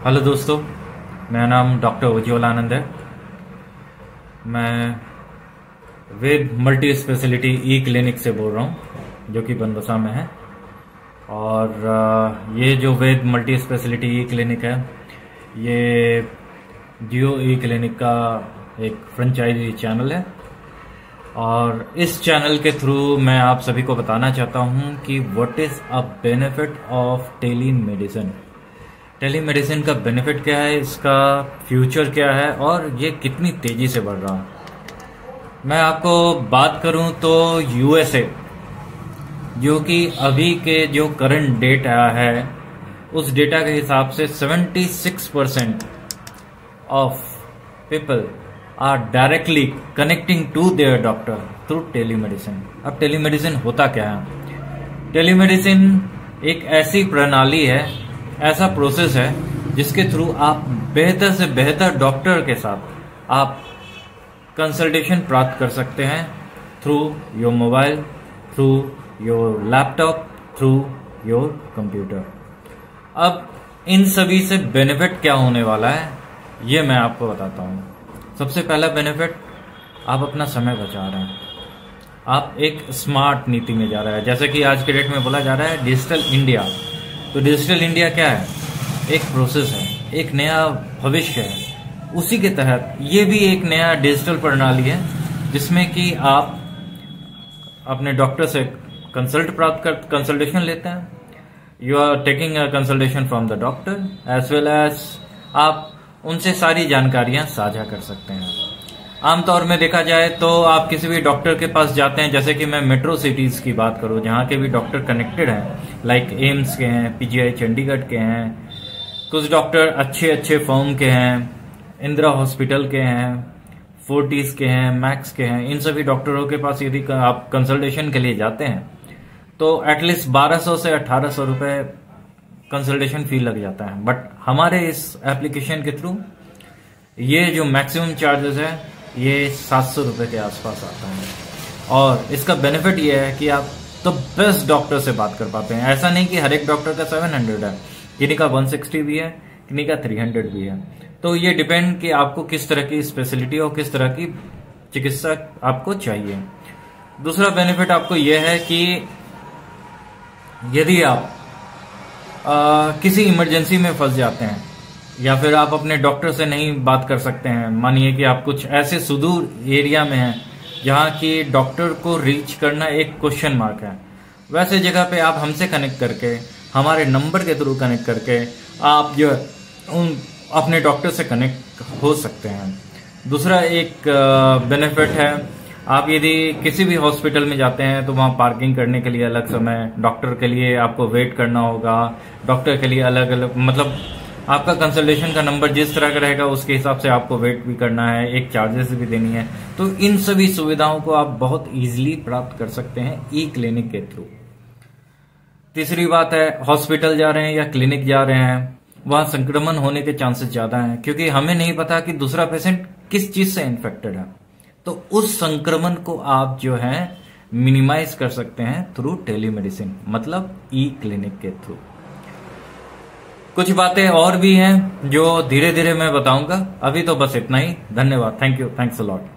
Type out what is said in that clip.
Hello दोस्तों, मेरा नाम डॉक्टर उज्ज्वल आनंद है। मैं Ved multi specialty e clinic से बोल रहा हूँ, जो कि बनबसा में है। और ये जो Ved multi specialty e clinic है, ये जियो ई क्लिनिक का एक फ्रेंचाइजी चैनल है। और इस चैनल के थ्रू मैं आप सभी को बताना चाहता हूँ कि what is a benefit of telemedicine. Telemedicine का बेनिफिट क्या है, इसका फ्यूचर क्या है और ये कितनी तेजी से बढ़ रहा है। मैं आपको बात करूं तो यूएसए, जो कि अभी के जो करंट डेट आया है, उस डेटा के हिसाब से 76% of people are directly connecting to their doctor through telemedicine. अब टेलीमेडिसिन होता क्या है? टेलीमेडिसिन एक ऐसी प्रणाली है, ऐसा प्रोसेस है जिसके थ्रू आप बेहतर से बेहतर डॉक्टर के साथ आप कंसल्टेशन प्राप्त कर सकते हैं through your mobile, through your laptop, through your computer. अब इन सभी से बेनिफिट क्या होने वाला है, ये मैं आपको बताता हूँ। सबसे पहला बेनिफिट, आप अपना समय बचा रहे हैं, आप एक स्मार्ट नीति में जा रहे हैं। जैसे कि आज के डेट में बोला जा रहा है डिजिटल इंडिया। तो डिजिटल इंडिया क्या है? एक प्रोसेस है, एक नया भविष्य है। उसी के तहत ये भी एक नया डिजिटल प्रणाली है, जिसमें कि आप अपने डॉक्टर से कंसल्टेशन लेते हैं। You are taking a consultation from the doctor as well as आप उनसे सारी जानकारियां साझा कर सकते हैं। आमतौर में देखा जाए तो आप किसी भी डॉक्टर के पास जाते हैं, जैसे कि मैं मेट्रो सिटीज की बात करूं, जहां के भी डॉक्टर कनेक्टेड हैं, लाइक एम्स के हैं, पीजीआई चंडीगढ़ के हैं, कुछ डॉक्टर अच्छे अच्छे फर्म के हैं, इंदिरा हॉस्पिटल के हैं, फोर्टिस के हैं, मैक्स के हैं। इन सभी डॉक्टरों के पास यदि आप कंसल्टेशन के लिए जाते हैं तो एटलीस्ट 1200 से 1800 रुपए कंसल्टेशन फी लग जाता है। बट हमारे इस एप्लीकेशन के थ्रू ये जो मैक्सिमम चार्जेस है, ये 700 रुपए के आसपास आता है। और इसका बेनिफिट ये है कि आप तो बेस्ट डॉक्टर से बात कर पाते हैं। ऐसा नहीं कि हर एक डॉक्टर का 700 है, किन्हीं का 160 भी है, किन्हीं का 300 भी है। तो ये डिपेंड कि आपको किस तरह की स्पेशलिटी और किस तरह की चिकित्सा आपको चाहिए। दूसरा बेनिफिट आपको यह है कि यदि आप किसी इमरजेंसी में फंस जाते हैं या फिर आप अपने डॉक्टर से नहीं बात कर सकते हैं, मानिए कि आप कुछ ऐसे सुदूर एरिया में हैं जहां की डॉक्टर को रीच करना एक क्वेश्चन मार्क है, वैसे जगह पे आप हमसे कनेक्ट करके, हमारे नंबर के थ्रू कनेक्ट करके आप जो उन अपने डॉक्टर से कनेक्ट हो सकते हैं। दूसरा एक बेनिफिट है, आप यदि किसी भी हॉस्पिटल में जाते हैं तो वहां पार्किंग करने के लिए अलग समय, डॉक्टर के लिए आपको वेट करना होगा, डॉक्टर के लिए अलग अलग, मतलब आपका कंसल्टेशन का नंबर जिस तरह का रहेगा उसके हिसाब से आपको वेट भी करना है, एक चार्जेस भी देनी है। तो इन सभी सुविधाओं को आप बहुत इजीली प्राप्त कर सकते हैं ई क्लिनिक के थ्रू। तीसरी बात है, हॉस्पिटल जा रहे हैं या क्लिनिक जा रहे हैं, वहां संक्रमण होने के चांसेस ज्यादा हैं, क्योंकि हमें नहीं पता कि दूसरा पेशेंट किस चीज से इन्फेक्टेड है। तो उस संक्रमण को आप जो है मिनिमाइज कर सकते हैं थ्रू टेलीमेडिसिन, मतलब ई क्लिनिक के थ्रू। कुछ बातें और भी हैं जो धीरे धीरे मैं बताऊंगा। अभी तो बस इतना ही। धन्यवाद। Thank you. Thanks a lot.